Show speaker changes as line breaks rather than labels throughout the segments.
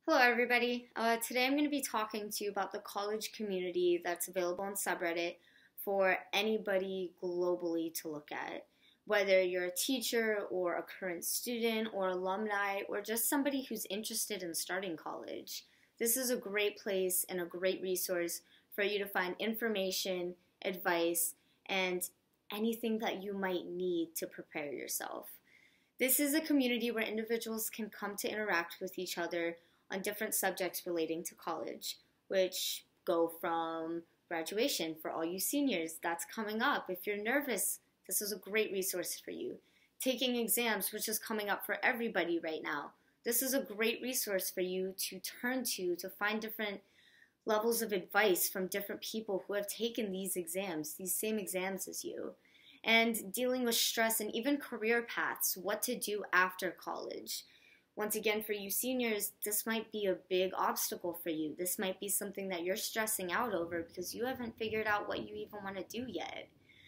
Hello, everybody. Today I'm going to be talking to you about the college community that's available on subreddit for anybody globally to look at. Whether you're a teacher or a current student or alumni or just somebody who's interested in starting college, this is a great place and a great resource for you to find information, advice, and anything that you might need to prepare yourself. This is a community where individuals can come to interact with each other on different subjects relating to college, which go from graduation for all you seniors, that's coming up. If you're nervous, this is a great resource for you. Taking exams, which is coming up for everybody right now, this is a great resource for you to turn to find different levels of advice from different people who have taken these exams, these same exams as you. And dealing with stress and even career paths, what to do after college. Once again, for you seniors, this might be a big obstacle for you. This might be something that you're stressing out over because you haven't figured out what you even want to do yet.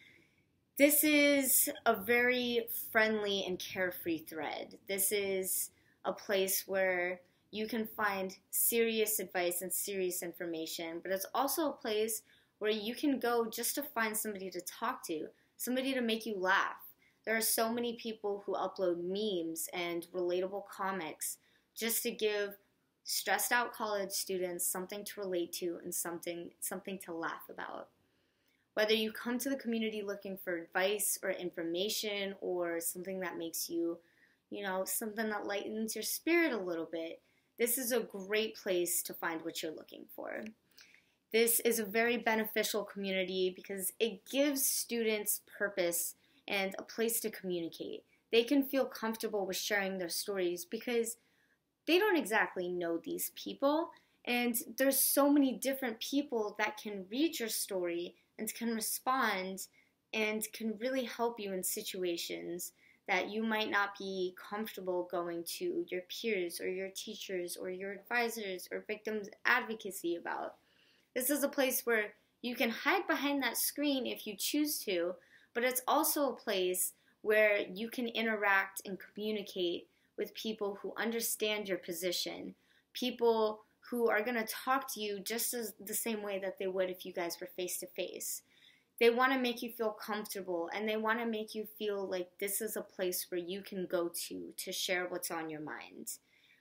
This is a very friendly and carefree thread. This is a place where you can find serious advice and serious information, but it's also a place where you can go just to find somebody to talk to, somebody to make you laugh. There are so many people who upload memes and relatable comics just to give stressed out college students something to relate to and something to laugh about. Whether you come to the community looking for advice or information or something that makes you, something that lightens your spirit a little bit, this is a great place to find what you're looking for. This is a very beneficial community because it gives students purpose and a place to communicate. They can feel comfortable with sharing their stories because they don't exactly know these people, and there's so many different people that can read your story and can respond and can really help you in situations that you might not be comfortable going to your peers or your teachers or your advisors or victims advocacy about. This is a place where you can hide behind that screen if you choose to, but it's also a place where you can interact and communicate with people who understand your position, people who are going to talk to you just as the same way that they would if you guys were face to face. They want to make you feel comfortable, and they want to make you feel like this is a place where you can go to share what's on your mind.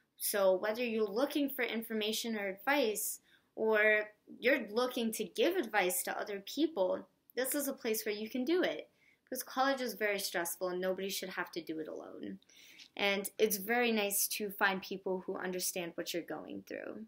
So whether you're looking for information or advice, or you're looking to give advice to other people, this is a place where you can do it. Because college is very stressful and nobody should have to do it alone. And it's very nice to find people who understand what you're going through.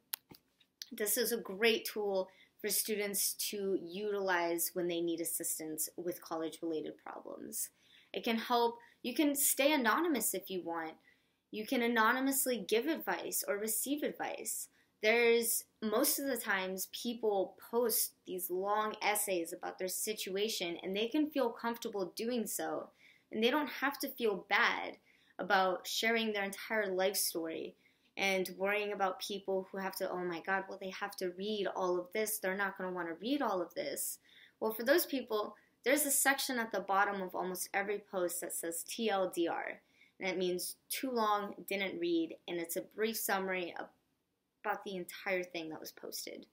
This is a great tool for students to utilize when they need assistance with college-related problems. It can help. You can stay anonymous if you want. You can anonymously give advice or receive advice. There's, most of the times, people post these long essays about their situation, and they can feel comfortable doing so. And they don't have to feel bad about sharing their entire life story and worrying about people who have to, oh my God, well, they have to read all of this. They're not going to want to read all of this. Well, for those people, there's a section at the bottom of almost every post that says TLDR. And it means too long, didn't read, and it's a brief summary of about the entire thing that was posted.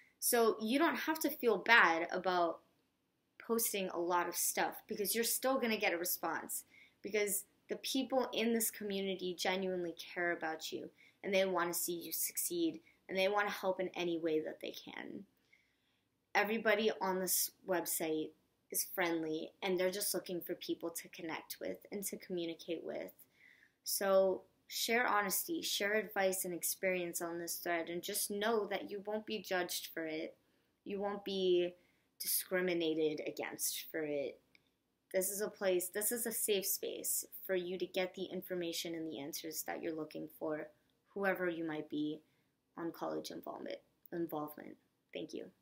So you don't have to feel bad about posting a lot of stuff because you're still going to get a response because the people in this community genuinely care about you and they want to see you succeed and they want to help in any way that they can. Everybody on this website is friendly and they're just looking for people to connect with and to communicate with. So share honesty, share advice and experience on this thread, and just know that you won't be judged for it. You won't be discriminated against for it. This is a safe space for you to get the information and the answers that you're looking for, whoever you might be on college involvement. Thank you.